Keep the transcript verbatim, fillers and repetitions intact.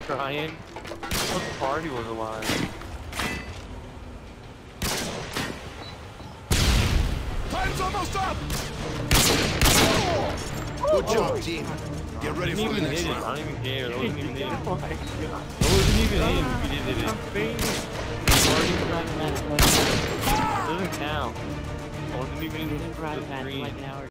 trying. The party was alive. Time's almost up! Good job, team. Get ready for the next round. round. I don't even care. That wasn't even him. That wasn't even him if you did it. It doesn't count. I wasn't even in the screen.